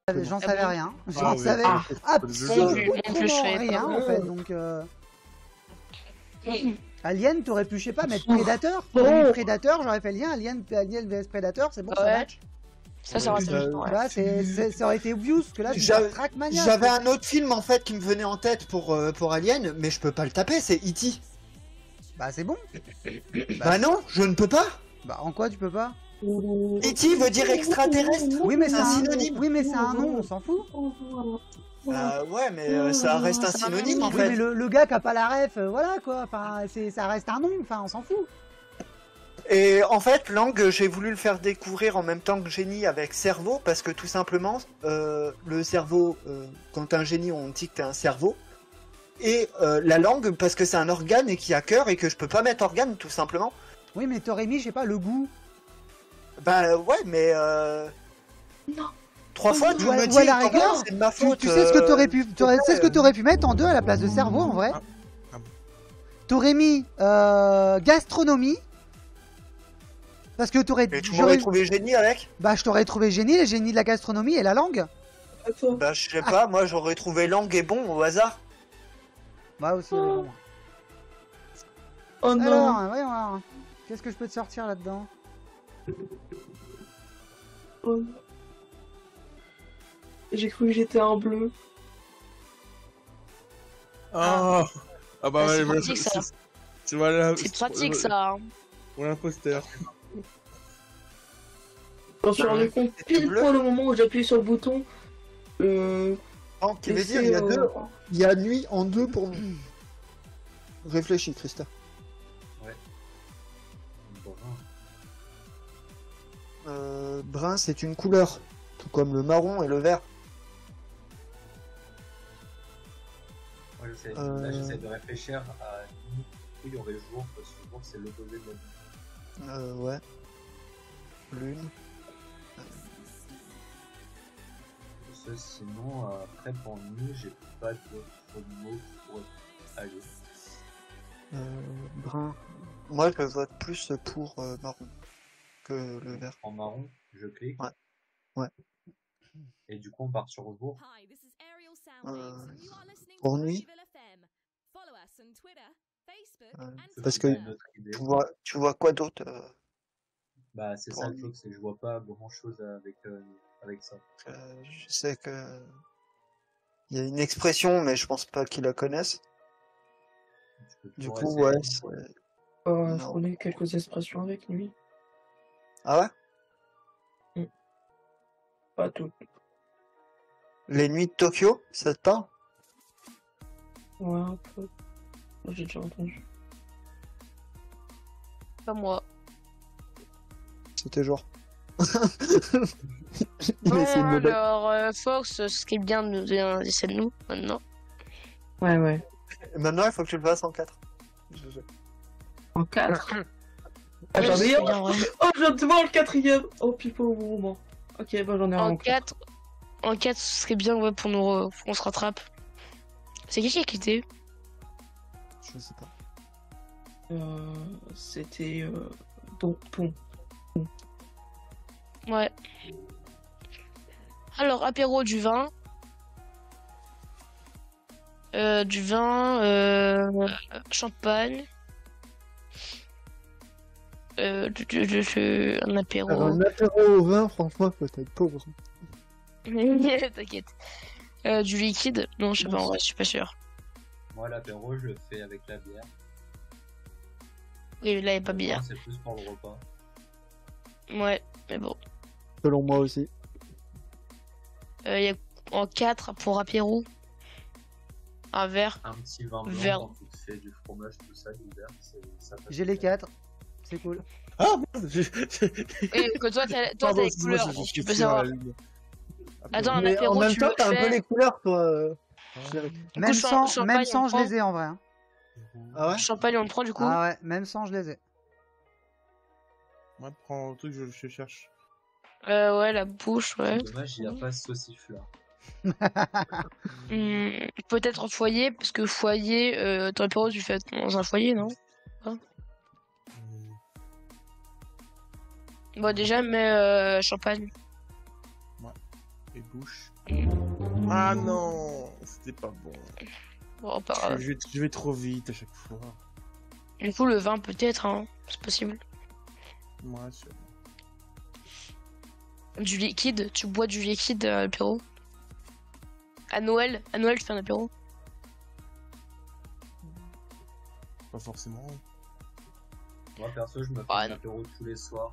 J'en savais rien. J'en Ah oui. savais Ah. absolument plus je fais rien pas. en fait. Donc Alien, t'aurais pu, je sais pas, mettre Ouf. Predator. Oh. T'aurais mis Predator, j'aurais fait le lien. Alien vs Predator, c'est bon, ça Ouais. match. Ça aurait été Ouais. juste, ouais. Là, ça aurait été obvious que là, tu J'avais fais Trackmania. j'avais un autre film en fait qui me venait en tête pour Alien, mais je peux pas le taper, c'est E.T. Bah c'est bon. Bah non, je ne peux pas. Bah en quoi tu peux pas? E.T. veut dire extraterrestre. Oui mais c'est un un synonyme. Oui mais c'est un nom, on s'en fout. Ouais, mais ça reste un synonyme en Oui fait. mais le gars qui a pas la ref, voilà quoi. Enfin, ça reste un nom. Enfin, on s'en fout. Et en fait, Lang, j'ai voulu le faire découvrir en même temps que Génie avec cerveau, parce que tout simplement, le cerveau, quand t'es un génie, on dit que t'es un cerveau. Et la langue, parce que c'est un organe et qui a cœur et que je peux pas mettre organe, tout simplement. Oui mais t'aurais mis, je sais pas, le goût. Bah ouais, mais Non. 3 fois, tu Ou à- me ou dis à la comment rigueur, c'est de ma faute. Tu sais ce que t'aurais pu, sais ce que t'aurais pu mettre en 2 à la place de cerveau en vrai. Ah bon. T'aurais mis gastronomie. Parce que t'aurais. Et tu m'aurais trouvé génie avec? Bah je t'aurais trouvé génie, les génies de la gastronomie et la langue. Bah je sais pas, moi j'aurais trouvé langue et bon au hasard. Bah aussi. Bon. Oh non. Alors, voyons voir. Qu'est-ce que je peux te sortir là-dedans? Oh. J'ai cru que j'étais en bleu. Ah, ah bah Ah, c'est ouais, voilà, pratique, ça. voilà, C'est pratique ça. Pour l'imposteur. Je me suis rendu compte C'était pile bleu. poil au moment où j'appuie sur le bouton. Oh, qui veut laisser, dire, il y a deux. Il y a nuit en 2 pour nous. Réfléchis, Christa. Brun, c'est une couleur, tout comme le marron et le vert. Moi, là, j'essaie de réfléchir à où il y aurait jour, parce que jour, c'est l'opposé de la nuit. Ouais. Lune. Sinon, après, pour nuit, j'ai pas d'autres mots qui pourraient aller. Brun. Moi, je vote plus pour marron que le vert. En marron, je clique. Ouais. Ouais. Et du coup, on part sur jour. Pour nuit. Parce que Une autre idée. tu vois quoi d'autre Bah, c'est pour ça le nuit. truc, c'est que je vois pas grand chose avec ça. Je sais que il y a une expression, mais je pense pas qu'ils la connaissent. Du toujours coup, essayer. ouais. Je Non. connais quelques expressions avec lui. Ah ouais? Pas toutes. Les nuits de Tokyo, ça te parle? Ouais, un peu. J'ai déjà entendu. Pas moi. C'était genre. Non, Mais c'est une nouvelle. alors Fox, ce qui est bien de nous donner un indice à nous maintenant. Ouais, ouais. Et maintenant, il faut que tu le fasses en 4. En 4. Ouais, Attendez, c'est bien, ouais. oh, je viens de voir le 4ème. Oh, pipo au bon moment. Ok, bah j'en ai un En en 4. 4, en 4, ce serait bien ouais, pour nous qu'on se rattrape. C'est qui a quitté? Je sais pas. C'était Pont. Ouais. Alors, apéro du vin. Champagne. Un apéro. Alors, un apéro au vin, franchement, faut être pauvre. T'inquiète. Du liquide? Non, je sais pas, en vrai, je suis pas sûr. Moi, l'apéro, je le fais avec la bière. Oui, là, il n'y a pas bière. C'est plus pour le repas. Ouais, mais bon. Selon moi aussi. Il y a en 4 pour apéro. Un verre. Un petit vin blanc Vert. quand tu te fais du fromage, tout ça, l'hiver, ça passe J'ai les bien. 4. C'est cool. Ah merde, Et que toi, t'as Pardon, les excuse-moi, couleurs, j'ai si tu kiffé peux savoir. la lune. Attends, un Mais apéro, en même tu temps, le t'as un peu fais. les couleurs, toi. Même sans, champagne, même sans on je prend. les ai en vrai. Hein. Ah ouais? Champagne, on le prend du coup. Ah ouais, même sans je les ai. Moi, prends le truc, je cherche. Ouais, la bouche, ouais. C'est dommage, il n'y a pas ce sauciflard. Peut-être en foyer, parce que foyer, ton apéro, tu le fais dans un foyer, non? Bon, déjà, mais champagne. Et bouche. Ah non, c'était pas bon. Bon, pas grave. Je vais trop vite à chaque fois. Du coup, le vin peut-être, hein. C'est possible. Moi, sûr. Du liquide, tu bois du liquide à l'apéro. À Noël, tu fais un apéro. Pas forcément. Moi, perso, je me fais Ah, un non. apéro tous les soirs.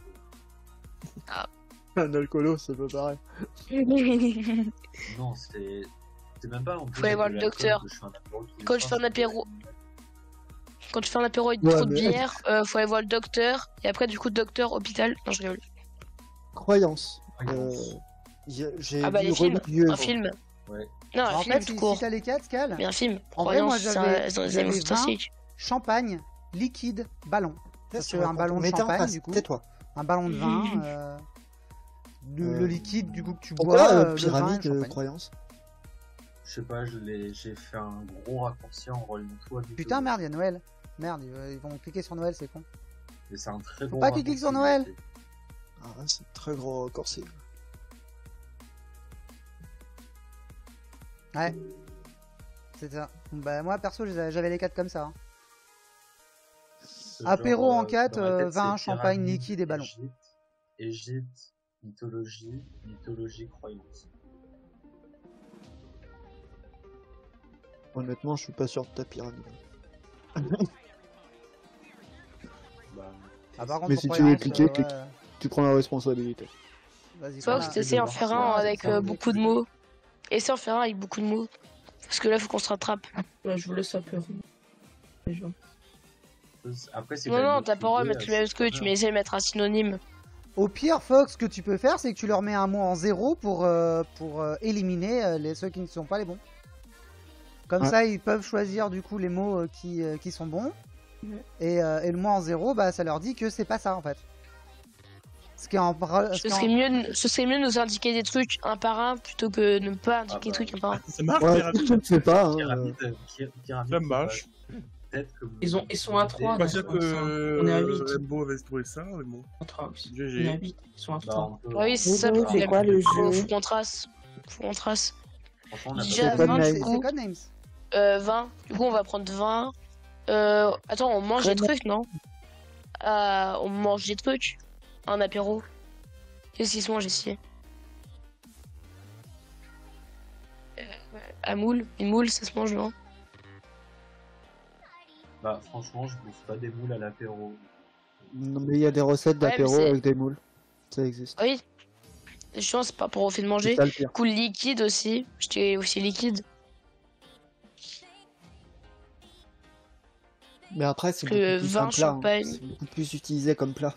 Un alcoolo, c'est pas pareil. Non, c'est même pas en plus. Faut aller voir le docteur. Quand tu fais un apéro. Quand tu fais un apéro avec Ouais, trop de mais- bière, faut aller voir le docteur. Et après, du coup, docteur, hôpital. Non, je rigole. Croyance. Croyance. J'ai Ah bah, vu les films. religieux. Un film. Ouais. Non, En un film fait, tout si court. t'as les 4, Cal, Mais un film. En vrai, moi, Croyance, j'avais- c'est un j'avais animal 20. fantastique. champagne, liquide, ballon. Parce que un ballon de Mets-toi en champagne, face, du coup. tais-toi. Un ballon de vin. Le liquide, du coup, que tu Pourquoi bois. Le vin et le pyramide champagne. croyance? Je sais pas, j'ai fait un gros raccourci en reliant tout à Mythologie. Putain, merde, il y a Noël. Merde, ils vont cliquer sur Noël, c'est con. Mais c'est un très gros pas qu'il clique sur Noël. Ah, c'est très gros corset. Ouais. C'est ça. Bah, moi, perso, j'avais les 4 comme ça. Hein. Apéro en 4, vin, champagne, liquide et ballon. Égypte, mythologie, croyance. Honnêtement, je suis pas sûr de ta pyramide. Bah, Ah, par contre, Mais pour si tu croyance, veux cliquer, ouais. clique. Tu prends la responsabilité. Vas-y, Soit prends que la- t'essaies en faire un avec ça, beaucoup de mots. Essaie en faire un avec beaucoup de mots. Parce que là, faut qu'on se rattrape. Là, je vous laisse apéro. Déjà. après, c'est Non, quand même non, une t'as pas le droit de idée, mettre le même que tu mais essaie de mettre un synonyme. Au pire, Fox, ce que tu peux faire, c'est que tu leur mets un mot en 0 pour éliminer ceux qui ne sont pas les bons. Comme Ouais. ça, ils peuvent choisir du coup les mots qui sont bons. Ouais. Et le mot en 0, bah, ça leur dit que c'est pas ça en fait. Ce qui est en... Ce serait mieux de nous indiquer des trucs un par un plutôt que de ne pas indiquer des bah. trucs un par un. Ça marche, Ouais, pyramide. je ne sais pas. Hein, Pyramide, Ça marche. peut-être que Ils sont à 3. Pas sûr On est à 8. que Rainbow avait trouvé ça, mais bon. À 3 aussi. On GG. est à 8. Ils sont à 3. Oui, c'est ça le C'est problème. quoi le Faut jeu? qu'on trace. Faut qu'on trace. Franchement, on a Déjà, pas C'est 20 Codenames. du C'est coup. Codenames. 20. Du coup, on va prendre 20. Attends, on mange des trucs, non On mange des trucs. Un apéro. Qu'est-ce qu'ils se mangent ici À moule. Une moule, ça se mange, non Bah, franchement, je bouffe pas des moules à l'apéro. Non, mais il y a des recettes Ouais, d'apéro mais c'est- avec des moules. Ça existe. Oui. Je pense c'est pas pour au fait de C'est manger. ça le pire. Cool liquide aussi. J'étais aussi liquide. Mais après, c'est Que beaucoup plus vin, un plat. Hein. champagne. C'est beaucoup plus utilisé comme plat.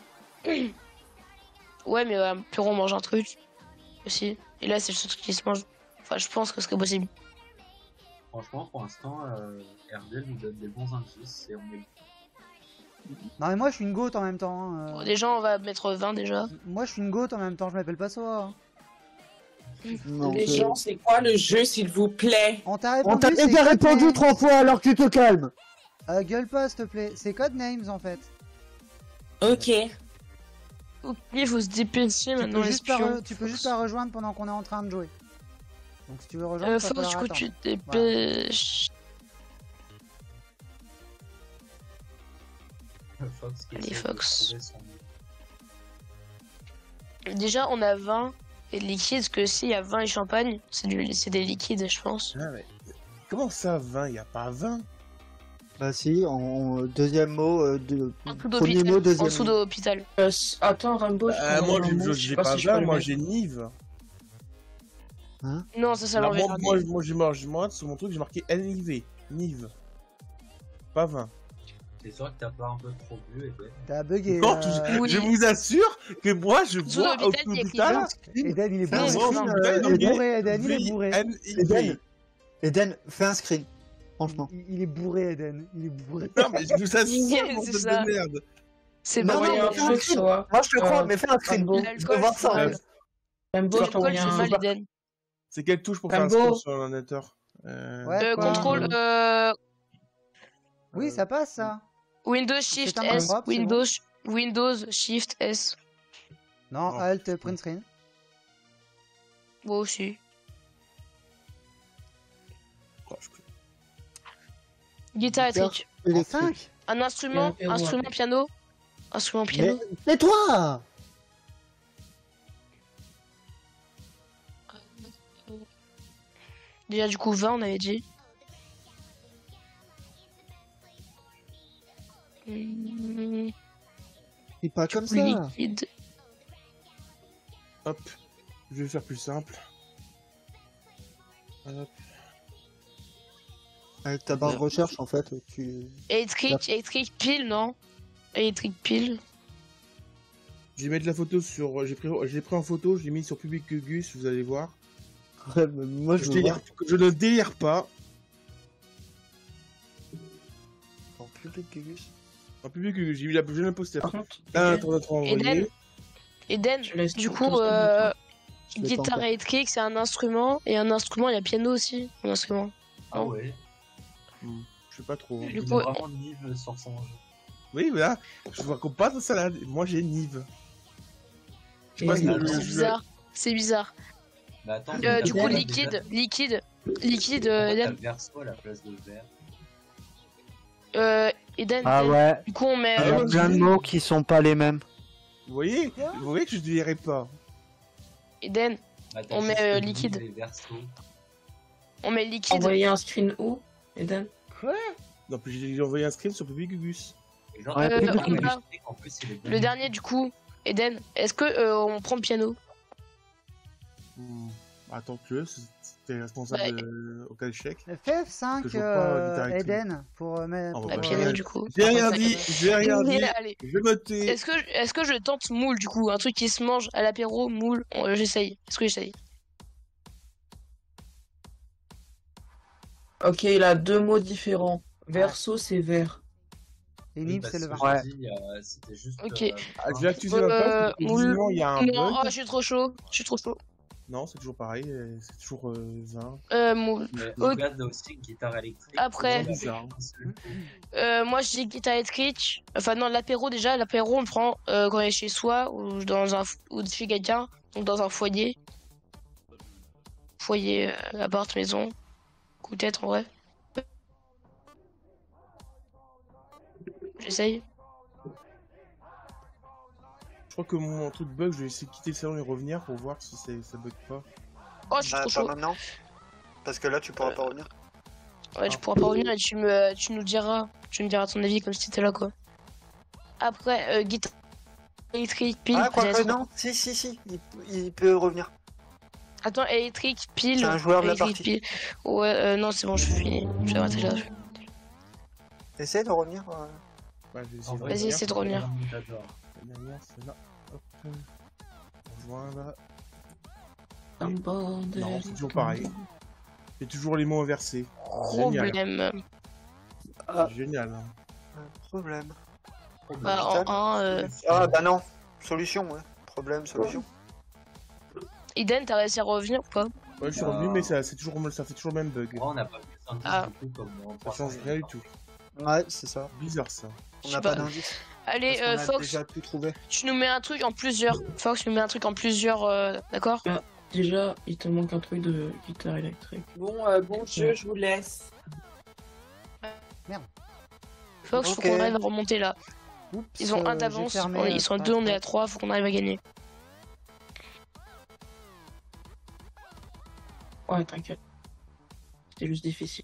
Ouais, mais puis on mange un truc aussi. Et là, c'est le seul truc qui se mange. Enfin, je pense que c'est possible. Franchement, pour l'instant, RDL nous donne des bons indices et on est. Non mais moi je suis une goat en même temps. Hein. Bon, déjà, on va mettre 20 déjà. Moi je suis une goat en même temps, je m'appelle pas Soa. Hein. Non, Les c'est- gens, c'est quoi le jeu, s'il vous plaît? On t'a On répondu, t'a c'est déjà répondu Codenames. 3 fois alors que tu te calmes. Gueule pas s'il te plaît, c'est Codenames en fait. Ok. Ok, il faut se dépêcher Tu maintenant, peux, les juste pas espions. tu peux juste pas rejoindre pendant qu'on est en train de jouer. Donc si tu veux rejoindre, Faut va que falloir tu attendre. te dépêches. Fox qui Allez, essaie de Fox. trouver son- Déjà, on a 20 et de liquide, parce que s'il y a 20 et champagne, c'est des liquides, je pense. Ah, mais... Comment ça, 20? Y a pas 20? Bah si, deuxième mot, En dessous premier d'hôpital. mot, En deuxième dessous mot. d'hôpital. Attends, Rainbow, je Moi, prends un mot, je j'ai sais pas pas si je peux 20, le moi mettre. j'ai Nive. Non, ça, ça Alors, l'enverra. moi, sur mon truc, j'ai marqué NIV. Nive. Pas 20. T'es sûr que t'as pas un peu trop bu, Eden? T'as bugué. Non, Oui. je vous assure que moi, je Sous vois au l'hôpital, il y a hôpital. Eden il est Fais un Oui, bourré. mais screen, Il est Eden. bourré, Eden, il est bourré. VNIV. Eden, fais un screen. Franchement. Il est bourré, Eden. Il est bourré. Non, mais je vous assure, C'est bande ça. de merde. C'est Non, pas non, Envoyer vrai. un truc, soit. Moi je te crois, Euh, mais fais un screen. Rainbow. Je veux voir ça. L'alcool, Rainbow, je L'alcool, t'envoie c'est un. mal, Eden. C'est quelle touche pour faire un Rambo. score sur l'ordinateur Ouais, quoi. Contrôle, Oui, ça passe ça. Windows Shift un S, propre, c'est Windows Shift S. Non, Oh. Alt print screen. Moi aussi. Oh, je peux- Guitare électrique. Les 5. Un instrument, Piano, instrument piano. Instrument Mais piano. tais-toi. Déjà du coup 20 on avait dit. C'est pas comme ça. Liquide. Hop, je vais faire plus simple. Hop. Avec ta barre de recherche, en fait, tu... Électrique pile, non? Électrique pile. Je vais mettre la photo sur. J'ai pris en photo, je l'ai mis sur Public Gugus, vous allez voir. Ouais, mais moi, je veux voir. Je ne délire pas. En public, Gugus. En Public Gugus, j'ai vu la jeune poster. Par contre, Là, attends, Eden, envoyé. Eden, je laisse du tout coup, comme ça. Je l'ai pas guitare encore. électrique, c'est un instrument. Et un instrument, il y a piano aussi. Un instrument. Ah ouais. Je sais pas trop. Du Il coup, a vraiment Nive sur son jeu. Oui, voilà. Je vois qu'on passe ça là. Moi, j'ai Nive. Je sais pas Et si oui, le- c'est bizarre. C'est bizarre. Mais attends, Du coup, t'as liquide, pourquoi t'as Eden. verso à la place de vert. Eden, Ah Eden. ouais, Du coup, on met. il y a plein de mots qui sont pas les mêmes. Vous voyez que je ne dirais pas. Eden, Bah, t'as On met, juste liquide. Nive et verso. on met liquide. Envoyer un screen où, Eden? Non, puis j'ai envoyé un screen sur Public Gugus. Et genre, Ouais, t'as on remarqué va- qu'en plus, il est bien. Le dernier, du coup, Eden, est-ce que on prend piano? Attends, c'était responsable au cas d'échec. Fais F5, Que je vois pas guitare électrique. Eden, pour mettre... Ah, La ouais. piano, du coup. J'ai rien dit, j'ai rien dit. Allez. Je vais noter. Est-ce que je tente moule, du coup? Un truc qui se mange à l'apéro, moule. J'essaye. Est-ce que j'essaye? Ok, il a deux mots différents. Verso, c'est vert. Et Oui, Nib, parce c'est le que vin. je dis, c'était juste. Ok. Ah, je vais activer ma page. parce que moule. visiblement, il y a un Non, bug. oh, je suis trop chaud. Je suis trop chaud. Non, c'est toujours pareil. C'est toujours 20. Moule. Mais Ok. regarde aussi guitare électrique. Après. c'est Bizarre. Moi, je dis guitare électrique. Enfin, non, l'apéro, déjà. L'apéro, on le prend quand on est chez soi ou, ou chez quelqu'un. Donc, dans un foyer. Foyer, appart, maison. Peut-être, en vrai. J'essaye. Je crois que mon truc bug, je vais essayer de quitter le salon et revenir pour voir si ça bug pas. Oh, je suis Bah, trop pas chaud. maintenant. Parce que là, tu pourras pas revenir. Ouais, tu pourras pas revenir et tu nous diras. Tu me diras ton avis comme si t'étais là, quoi. Après, guitare électrique, pile. Ah, quoi que peut-être. non, si, il peut revenir. Attends, électrique, pile. C'est un joueur de la électrique, partie. pile. Ouais, non, c'est bon, je suis fini. Je vais arrêter là. Essaye de revenir. Ouais, je vais essayer de Vas-y, revenir. essaie de revenir. J'adore. La dernière, c'est là. Hop. Rejoindre. Non, c'est toujours pareil. C'est toujours les mots inversés. Génial. Problème. Génial. hein. Problème. Bah, en 1, Ah, bah non. Solution, ouais. Problème, solution. Eden, t'as réussi à revenir ou pas? Ouais, je suis revenu, mais ça fait toujours le même bug. Moi, on n'a pas vu ça Ah. du coup comme en Ça change rien du tout. Ouais, c'est ça. Bizarre ça. On Je n'a sais pas pas. d'indice. Allez, Parce qu'on a Fox, déjà tout trouvé. tu nous mets un truc en plusieurs. Fox, tu nous mets un truc en plusieurs, d'accord? Déjà, il te manque un truc de guitare électrique. Bon, bon jeu, je vous laisse. Fox, faut Ok. qu'on arrive à remonter là. Oups, Ils ont un j'ai d'avance, fermé, ils sont à passe, 2, on est à passe. 3, faut qu'on arrive à gagner. Ouais, t'inquiète. C'était juste difficile.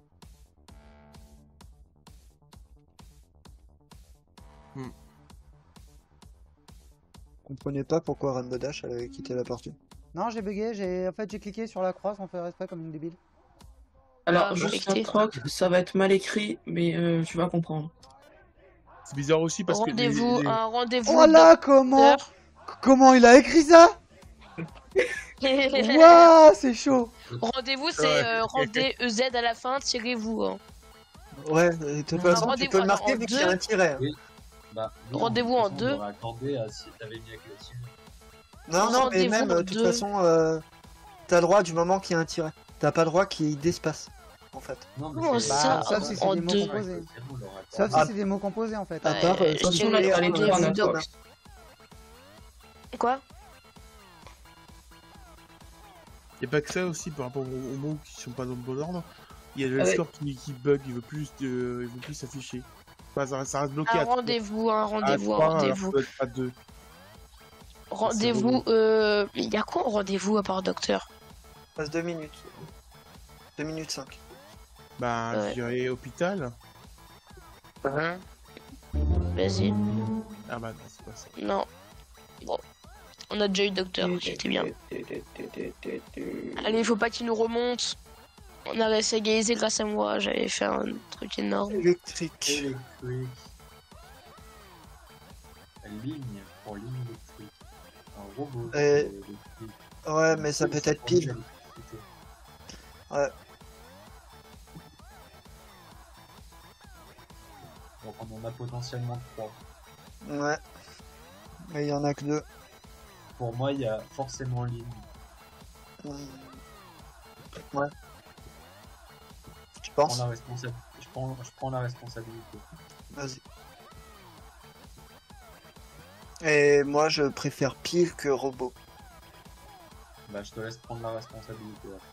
Comprenez pas pourquoi Rainbow Dash avait quitté la partie. Non, j'ai bugué, en fait j'ai cliqué sur la croix sans faire exprès comme une débile. Alors, Ah, juste respecté. un troc, ça va être mal écrit, mais tu vas comprendre. C'est bizarre aussi parce que Rendez-vous, un rendez-vous. Oh là, comment il a écrit ça? Waouh, c'est chaud. Rendez-vous, c'est Ouais. rendez EZ à la fin, tirez-vous. Hein. Ouais, de toute façon, tu Rendez-vous, peux le attends, marquer en vu qu'il y a deux. un tiret. Oui. Bah, nous, Rendez-vous de toute en façon, deux. On aurait accordé à si t'avais mis avec le team. Non, non, mais Rendez-vous même, en de toute deux. façon, t'as le droit du moment qu'il y a un tiret. T'as pas le droit qu'il y ait d'espace, en fait. Non, mais Comment c'est- ça, sauf si c'est en des mots deux. composés. C'est bon, on l'aurait Sauf accordé. si c'est des mots composés en fait. À part, je Attention, dirais là, il fallait rendez-vous trouver un deux. accord. Quoi? Il n'y a pas que ça aussi par rapport aux mots qui sont pas dans le bon ordre. Il y a le Ah ouais. score qui bug, il veut plus s'afficher. Enfin, ça reste bloqué Un à 3. rendez-vous, un À rendez-vous, un 3, alors rendez-vous. que à 2. Rendez-vous, il y a quoi en rendez-vous à part docteur? Passe 2 minutes. 2 minutes 5. Bah, Ouais. je dirais hôpital. Vas-y. Ah bah non, c'est pas ça. Non. Bon. On a déjà eu docteur, c'était bien. Allez, faut pas qu'il nous remonte. On a réussi à égaliser grâce à moi, j'avais fait un truc énorme. Électrique. Électrique. Ligne pour ligne électrique. Un robot. électrique. Ouais, mais ça peut être pile. L'électricité. Ouais. Donc on en a potentiellement 3. Ouais. Mais il y en a que 2. Pour moi, il y a forcément ligne. Ouais. Tu Je prends penses? la responsabilité. Je prends la responsabilité. Vas-y. Et moi, je préfère pile que robot. Bah, je te laisse prendre la responsabilité. Ouais.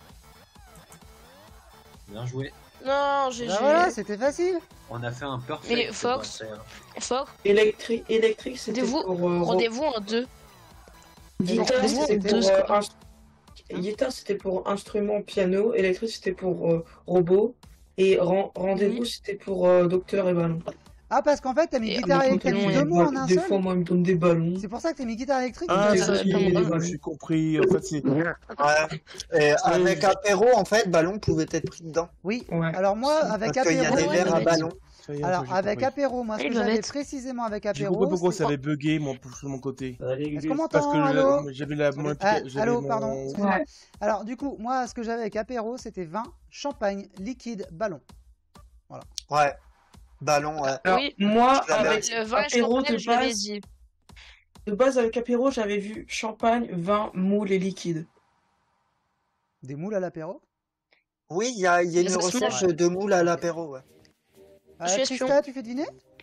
Bien joué. Non, j'ai. Bah voilà, c'était facile. On a fait un perfect. Mais Fox, Fox, Électrique, c'était rendez-vous, pour... rendez-vous en deux. Guitare, Rendez-vous, c'était deux, c'est pour... quoi Guitare, c'était pour instrument, piano. Électrique, c'était pour robot. Et rendez-vous, c'était pour docteur et ballon. Ah, parce qu'en fait, t'as mis Et guitare on électrique peut- deux mots en un Des seul. fois, moi, il me donne des ballons. C'est pour ça que t'as mis guitare électrique. Ah, Des ça, fois, c'est il me pas met des moi. ballons. j'ai compris. En fait, c'est. Ouais. Et avec apéro, en fait, ballon pouvait être pris dedans. Oui. Ouais. Alors moi, avec Parce qu'il y a apéro, des ouais, verres à ouais. ballon. Ça y est, alors j'ai avec compris. apéro, moi, ce Il que doit j'avais être. précisément avec J'ai compris apéro, pourquoi c'est- ça avait bugué, moi, de mon côté. Est-ce qu'on Parce m'entend? que Allô? j'avais la moins Ah, j'avais allô, mon- pardon. excusez-moi. Ouais. Alors du coup, moi, ce que j'avais avec apéro, c'était vin, champagne, liquide, ballon. Ouais. Ballon, ouais. Alors, Oui. moi, Je l'avais avec Le vin et apéro champagne, je l'avais dit. de base, avec apéro, j'avais vu champagne, vin, moule et liquide. Des moules à l'apéro. Oui, il y a une Ça se recherche mange. de moules à l'apéro, ouais. Je suis espion. Trista, tu fais deviner?